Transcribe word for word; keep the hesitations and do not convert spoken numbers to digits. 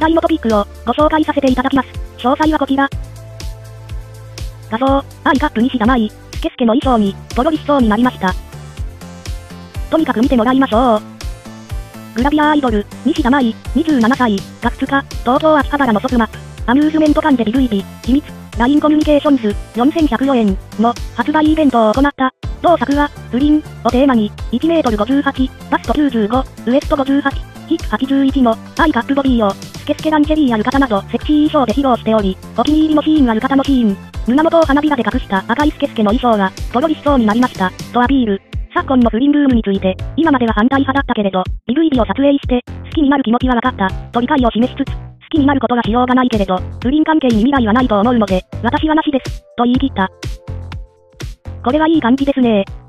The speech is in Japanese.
題のトピックをご紹介させていただきます。詳細はこちら。画像、アイカップ西田舞、スケスケの衣装に、ポロリしそうになりました。とにかく見てもらいましょう。グラビアアイドル、西田舞、にじゅうななさい、がふつか、東京秋葉原のソフマップ、アミューズメント館で ビブイピー、秘密、ライン コミュニケーションズ、よんせんひゃくよえんの発売イベントを行った。同作は、不倫をテーマに、いちメートルごじゅうはち、バストきゅうじゅうご、ウエストごじゅうはち、ヒップはちじゅういちのアイカップボディを、スケスケランジェリーある方などセクシー衣装で披露しており、お気に入りのシーンある方のシーン、胸元を花びらで隠した赤いスケスケの衣装が、ポロリしそうになりました、とアピール。昨今の不倫ブームについて、今までは反対派だったけれど、ビブイピー を撮影して、好きになる気持ちは分かった、と理解を示しつつ、好きになることはしようがないけれど、不倫関係に未来はないと思うので、私はなしです、と言い切った。これはいい感じですね。